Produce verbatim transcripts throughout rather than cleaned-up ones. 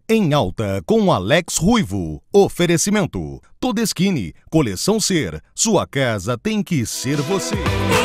Em Alta com Alex Ruivo. Oferecimento. Todeskine, coleção Ser. Sua casa tem que ser você.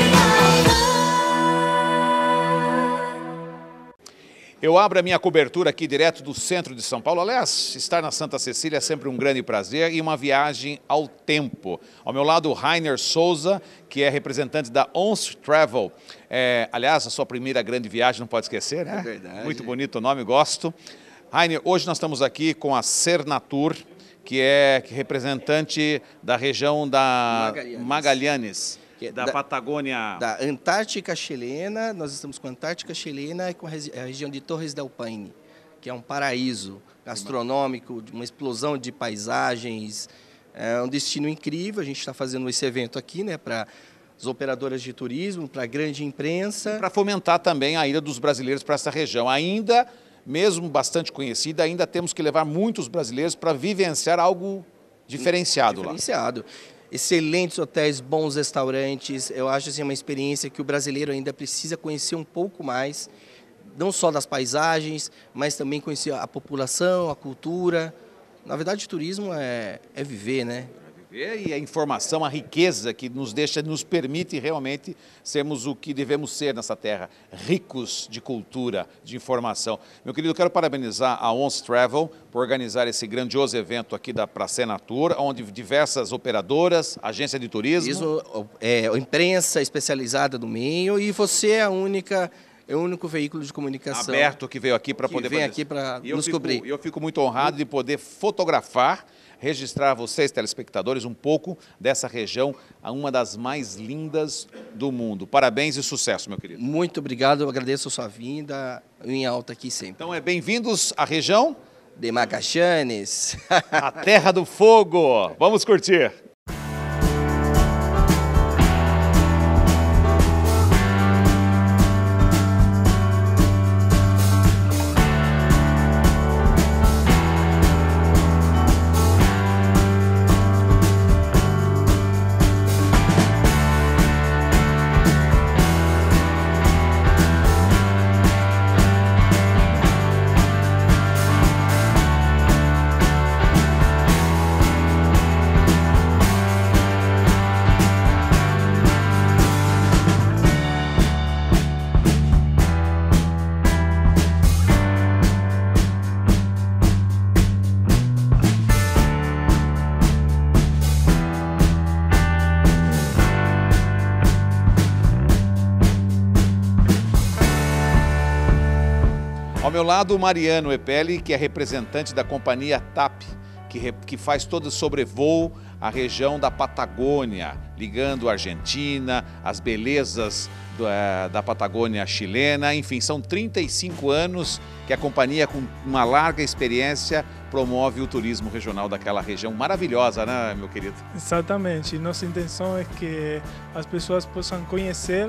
Eu abro a minha cobertura aqui direto do centro de São Paulo. Aliás, estar na Santa Cecília é sempre um grande prazer e uma viagem ao tempo. Ao meu lado, Rainer Souza, que é representante da Once Travel. É, aliás, a sua primeira grande viagem, não pode esquecer, né? É verdade. Muito bonito o nome, gosto. Rainer, hoje nós estamos aqui com a Sernatur, que é representante da região da Magallanes. Magallanes. Da, da Patagônia. Da Antártica chilena, nós estamos com a Antártica chilena e com a, regi a região de Torres del Paine, que é um paraíso gastronômico, uma explosão de paisagens, é um destino incrível. A gente está fazendo esse evento aqui, né, para as operadoras de turismo, para a grande imprensa. Para fomentar também a ida dos brasileiros para essa região. Ainda, mesmo bastante conhecida, ainda temos que levar muitos brasileiros para vivenciar algo diferenciado, diferenciado. lá. Excelentes hotéis, bons restaurantes. Eu acho assim, uma experiência que o brasileiro ainda precisa conhecer um pouco mais, não só das paisagens, mas também conhecer a população, a cultura. Na verdade, o turismo é, é viver, né? E a informação, a riqueza que nos deixa, nos permite realmente sermos o que devemos ser nessa terra, ricos de cultura, de informação. Meu querido, eu quero parabenizar a Once Travel por organizar esse grandioso evento aqui da pra Sernatur, onde diversas operadoras, agência de turismo... Isso, é, imprensa especializada do meio, e você é a única... É o único veículo de comunicação aberto que veio aqui para poder vem aqui para nos fico, cobrir. Eu fico muito honrado de poder fotografar, registrar vocês, telespectadores, um pouco dessa região, uma das mais lindas do mundo. Parabéns e sucesso, meu querido. Muito obrigado, eu agradeço a sua vinda em Alta aqui sempre. Então, é bem-vindos à região de Magallanes, a terra do fogo. Vamos curtir. Ao meu lado, o Mariano Epeli, que é representante da companhia TAP, que, re, que faz todo o sobrevoo à região da Patagônia, ligando a Argentina, as belezas do, é, da Patagônia chilena. Enfim, são trinta e cinco anos que a companhia, com uma larga experiência, promove o turismo regional daquela região maravilhosa, né, meu querido? Exatamente. Nossa intenção é que as pessoas possam conhecer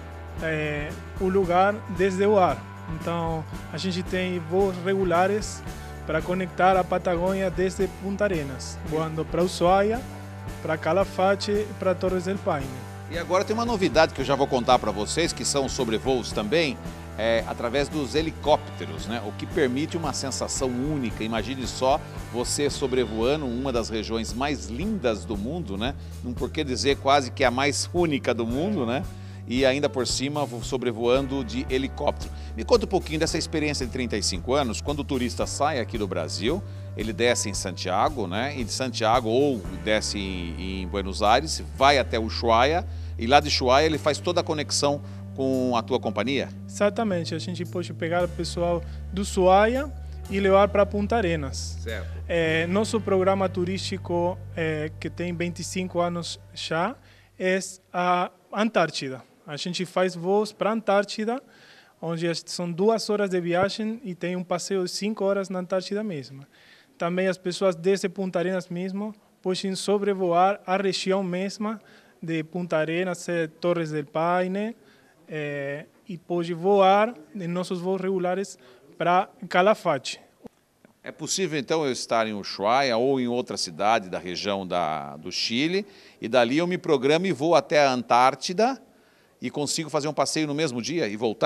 é, o lugar desde o ar. Então, a gente tem voos regulares para conectar a Patagônia desde Punta Arenas, voando para Ushuaia, para Calafate e para Torres del Paine. E agora tem uma novidade que eu já vou contar para vocês, que são sobrevoos também, é, através dos helicópteros, né? O que permite uma sensação única. Imagine só você sobrevoando uma das regiões mais lindas do mundo, né? Não por que dizer quase que a mais única do mundo, né? E ainda por cima sobrevoando de helicóptero. Me conta um pouquinho dessa experiência de trinta e cinco anos, quando o turista sai aqui do Brasil, ele desce em Santiago, né? E de Santiago ou desce em, em Buenos Aires, vai até Ushuaia, e lá de Ushuaia ele faz toda a conexão com a tua companhia? Exatamente, a gente pode pegar o pessoal do Ushuaia e levar para Punta Arenas. Certo. É, nosso programa turístico, é, que tem vinte e cinco anos já, é a Antártida. A gente faz voos para a Antártida, onde são duas horas de viagem e tem um passeio de cinco horas na Antártida mesmo. Também as pessoas desde Punta Arenas mesmo podem sobrevoar a região mesma de Punta Arenas, Torres del Paine, é, e pode voar em nossos voos regulares para Calafate. É possível, então, eu estar em Ushuaia ou em outra cidade da região da, do Chile, e dali eu me programo e vou até a Antártida e consigo fazer um passeio no mesmo dia e voltar?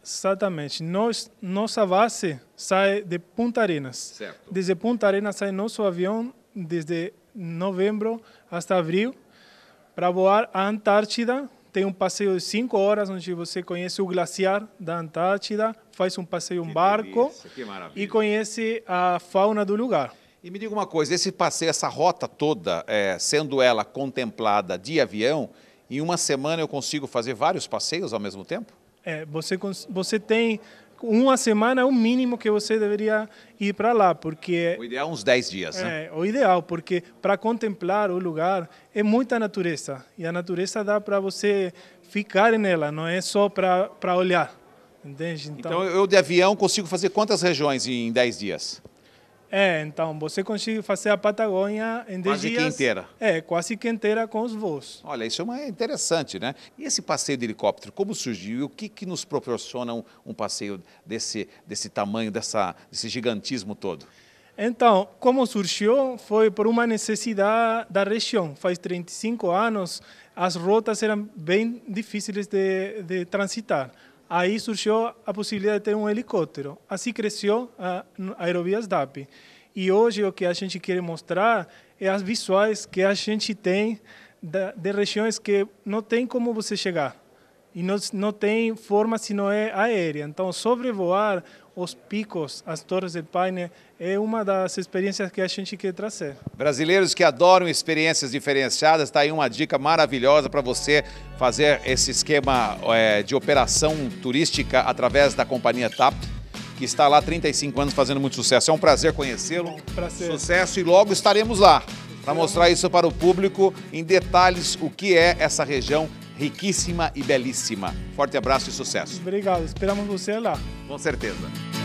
Exatamente. Nós, nossa base sai de Punta Arenas. Certo. Desde Punta Arenas sai nosso avião desde novembro até abril para voar à Antártida. Tem um passeio de cinco horas onde você conhece o glaciar da Antártida, faz um passeio em um barco e conhece a fauna do lugar. E me diga uma coisa, esse passeio, essa rota toda, é, sendo ela contemplada de avião, em uma semana eu consigo fazer vários passeios ao mesmo tempo? É, você, você tem uma semana, é o mínimo que você deveria ir para lá, porque... O ideal é uns dez dias, né? É, o ideal, porque para contemplar o lugar é muita natureza, e a natureza dá para você ficar nela, não é só para para olhar, entende? Então, então eu de avião consigo fazer quantas regiões em dez dias? É, então, você consegue fazer a Patagônia em dez dias. Quase que inteira. É, quase que inteira com os voos. Olha, isso é uma, interessante, né? E esse passeio de helicóptero, como surgiu e o que, que nos proporciona um, um passeio desse, desse tamanho, dessa, desse gigantismo todo? Então, como surgiu, foi por uma necessidade da região. Faz trinta e cinco anos, as rotas eram bem difíceis de, de transitar. Aí surgiu a possibilidade de ter um helicóptero. Assim cresceu a Aerovias D A P. E hoje o que a gente quer mostrar é as visuais que a gente tem de, de regiões que não tem como você chegar. E não, não tem forma se não é aérea. Então, sobrevoar os picos, as Torres del Paine, é uma das experiências que a gente quer trazer. Brasileiros que adoram experiências diferenciadas, está aí uma dica maravilhosa para você fazer esse esquema é, de operação turística através da companhia T A P, que está lá há trinta e cinco anos fazendo muito sucesso. É um prazer conhecê-lo, prazer. Sucesso, e logo estaremos lá para mostrar isso para o público em detalhes o que é essa região riquíssima e belíssima. Forte abraço e sucesso. Obrigado, esperamos você lá. Com certeza.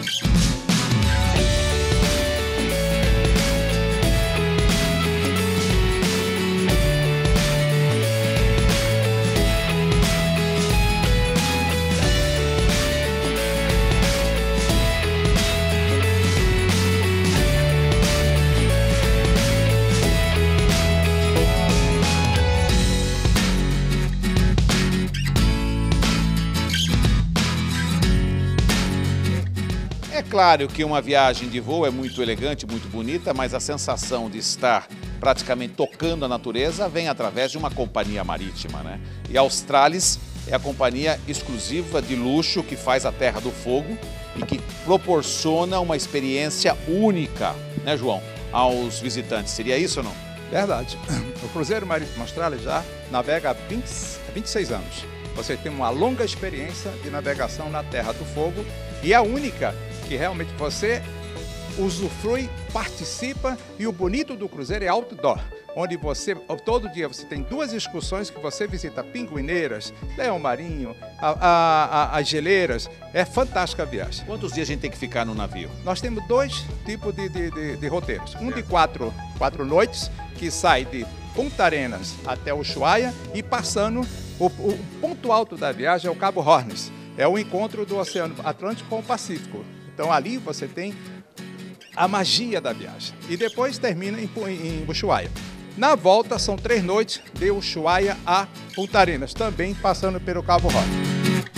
É claro que uma viagem de voo é muito elegante, muito bonita, mas a sensação de estar praticamente tocando a natureza vem através de uma companhia marítima, né? E a Australis é a companhia exclusiva de luxo que faz a Terra do Fogo e que proporciona uma experiência única, né, João, aos visitantes. Seria isso ou não? Verdade. O Cruzeiro Marítimo Australis já navega há vinte, vinte e seis anos. Você tem uma longa experiência de navegação na Terra do Fogo e é a única que realmente você usufrui, participa, e o bonito do cruzeiro é outdoor, onde você, todo dia você tem duas excursões que você visita pinguineiras, leão marinho, a, a, a, as geleiras. É fantástica a viagem. Quantos dias a gente tem que ficar no navio? Nós temos dois tipos de, de, de, de roteiros. Um de quatro, quatro noites, que sai de Punta Arenas até Ushuaia e passando, o, o ponto alto da viagem é o Cabo Hornos. É o encontro do Oceano Atlântico com o Pacífico. Então ali você tem a magia da viagem. E depois termina em, em Ushuaia. Na volta são três noites de Ushuaia a Punta Arenas, também passando pelo Cabo Hornos.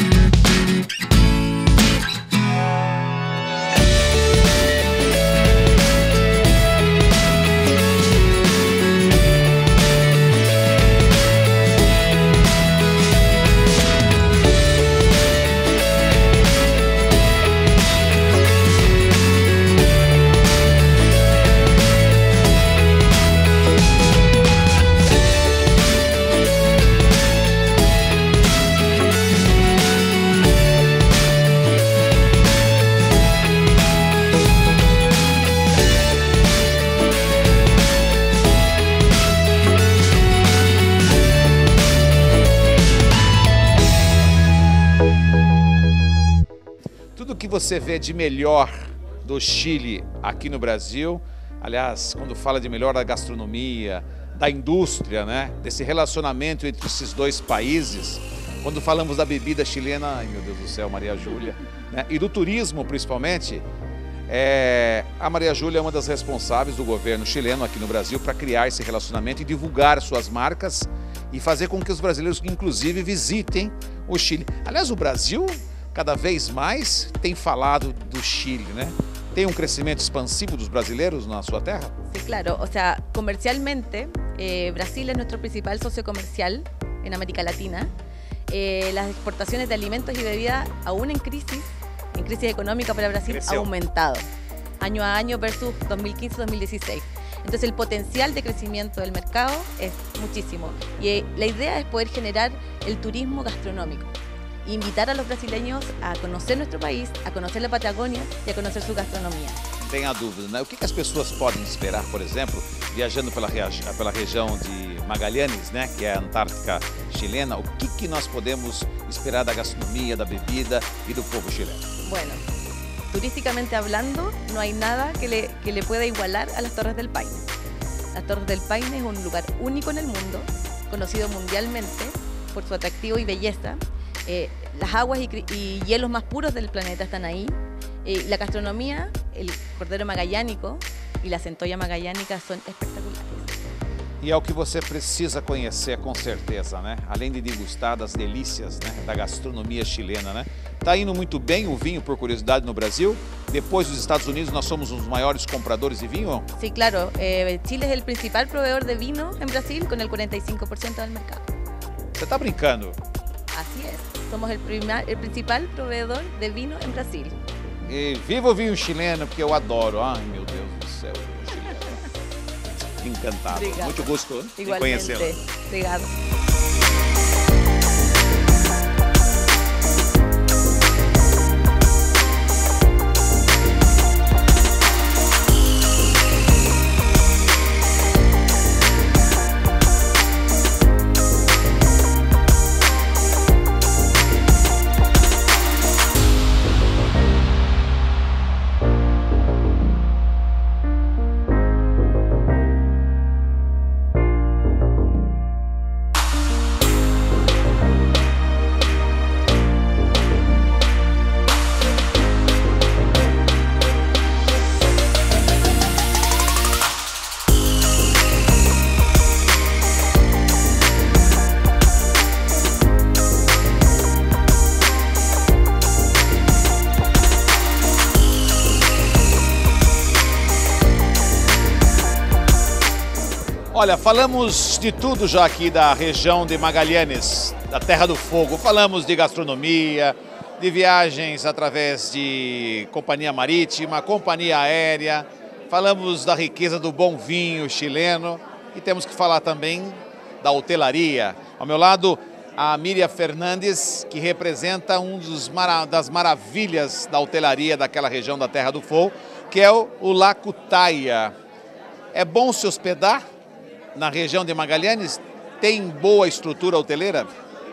Que você vê de melhor do Chile aqui no Brasil, aliás, quando fala de melhor da gastronomia, da indústria, né, desse relacionamento entre esses dois países, quando falamos da bebida chilena, ai meu Deus do céu, Maria Júlia, né, e do turismo principalmente, é, a Maria Júlia é uma das responsáveis do governo chileno aqui no Brasil para criar esse relacionamento e divulgar suas marcas e fazer com que os brasileiros, inclusive, visitem o Chile. Aliás, o Brasil cada vez mais tem falado do Chile, né? Tem um crescimento expansivo dos brasileiros na sua terra? Sí, claro. O sea, comercialmente, eh, Brasil es nuestro principal socio comercial en América Latina. Eh, las exportaciones de alimentos y bebidas, aún en crisis, en crisis económica para Brasil, Creció. ha aumentado año a año versus dos mil quince dos mil dieciséis. Entonces el potencial de crecimiento del mercado es muchísimo. Y eh, la idea es poder generar el turismo gastronómico. Invitar a los brasileños a conocer nuestro país, a conocer la Patagonia y a conocer su gastronomia. Não tenha dúvida, né? O que que as pessoas podem esperar, por exemplo, viajando pela, regi pela região de Magallanes, né, que é a Antártica chilena, o que que nós podemos esperar da gastronomia, da bebida e do povo chileno? Bueno, turísticamente hablando, no hay nada que le, que le pueda igualar a las Torres del Paine. Las Torres del Paine es un lugar único en el mundo, conocido mundialmente por su atractivo y belleza. Eh, las aguas y, y hielos más puros del planeta están ahí. Eh, la gastronomía, el cordero magallánico y la centolla magallánica son espectaculares. E é o que você precisa conhecer com certeza, né? Além de degustar das delícias, né, da gastronomia chilena, né? Tá indo muito bem o vinho, por curiosidade, no Brasil. Depois dos Estados Unidos, nós somos os maiores compradores de vinho? Sí, claro. Eh, Chile es el principal proveedor de vino en Brasil con el cuarenta y cinco por ciento del mercado. Você tá brincando? Así es. Somos el, prima, el principal proveedor de vino en Brasil. E viva o vinho chileno, porque eu adoro. Ai, meu Deus do céu, vinho chileno. Encantado. Obrigada. Muito gosto de Igualmente. conhecê-la. Obrigada. Olha, falamos de tudo já aqui da região de Magallanes, da Terra do Fogo. Falamos de gastronomia, de viagens através de companhia marítima, companhia aérea. Falamos da riqueza do bom vinho chileno e temos que falar também da hotelaria. Ao meu lado, a Miriam Fernandes, que representa um dos mara das maravilhas da hotelaria daquela região da Terra do Fogo, que é o, o Lacutaia. É bom se hospedar na região de Magallanes? ¿Tem boa estructura hotelera?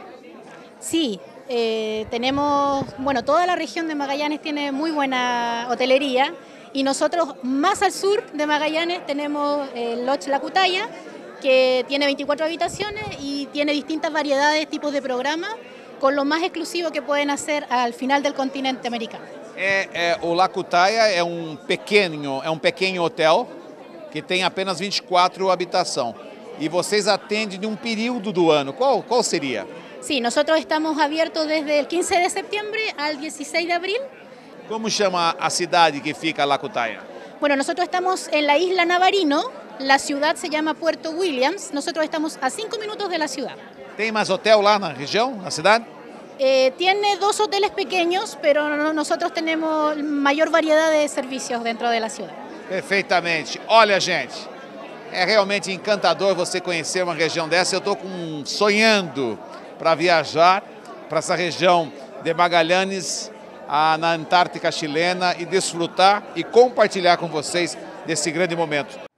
Sí, eh, tenemos, bueno, toda la región de Magallanes tiene muy buena hotelería y nosotros más al sur de Magallanes tenemos el Lodge Lacutaia, que tiene veinticuatro habitaciones y tiene distintas variedades, tipos de programas, con lo más exclusivo que pueden hacer al final del continente americano. É, é, o Lacutaia é um pequeno, é um pequeno hotel que tem apenas vinte e quatro habitações. E vocês atendem de um período do ano. Qual, qual seria? Sí, nosotros estamos abiertos desde el quince de septiembre al dieciséis de abril. Como chama a cidade que fica Lacutaia? Bueno, nosotros estamos en la isla Navarino, la ciudad se llama Puerto Williams, nosotros estamos a cinco minutos de la ciudad. Tem mais hotel lá na região, na cidade? Eh, tiene dos hoteles pequeños, pero no- nosotros tenemos mayor variedad de servicios dentro de la ciudad. Perfeitamente. Olha, gente, é realmente encantador você conhecer uma região dessa. Eu estou sonhando para viajar para essa região de Magallanes, a, na Antártica chilena, e desfrutar e compartilhar com vocês desse grande momento.